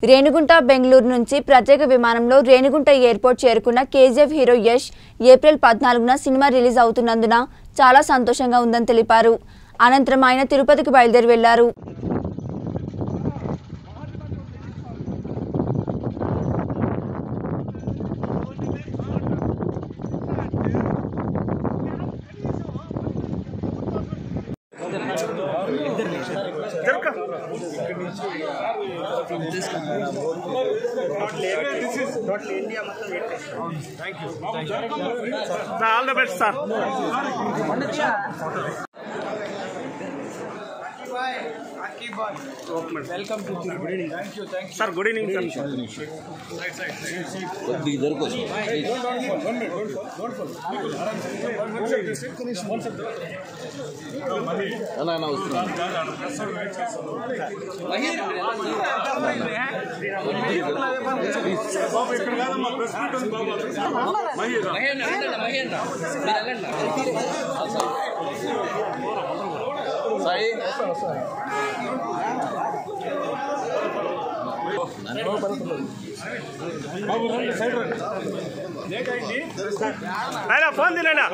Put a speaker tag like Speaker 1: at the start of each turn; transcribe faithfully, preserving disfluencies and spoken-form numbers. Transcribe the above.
Speaker 1: రేణిగుంట బెంగళూరు నుంచి ప్రత్యేక విమానంలో రేణిగుంట ఎయిర్పోర్ట్ చేరుకున్న కేజీఎఫ్ హీరో యష్ ఏప్రిల్ పద్నాలుగున సినిమా రిలీజ్ అవుతున్నందున చాలా సంతోషంగా ఉందని తెలిపారు. అనంతరం ఆయన తిరుపతికి బయలుదేరి వెళ్లారు.
Speaker 2: All the best, sir. Welcome to good evening. Thank you, thank you. Sir, good evening, sir. Right side.
Speaker 3: इधर को
Speaker 2: One minute, don't fall. One second.
Speaker 3: ना ना उसको సాయి
Speaker 2: ఆయన ఫోన్ తినేనా